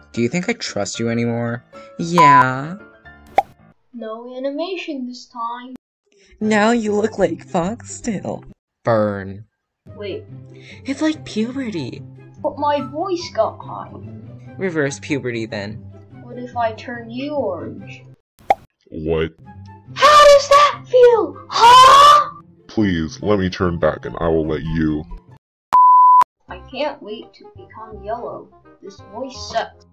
Do you think I trust you anymore? Yeah. No animation this time. Now you look like Fox still. Burn. Wait, It's like puberty. but my voice got high. Reverse puberty then. What if I turn you orange? What? How does that feel? Huh? Please, let me turn back and I will let you. I can't wait to become yellow. This voice sucks.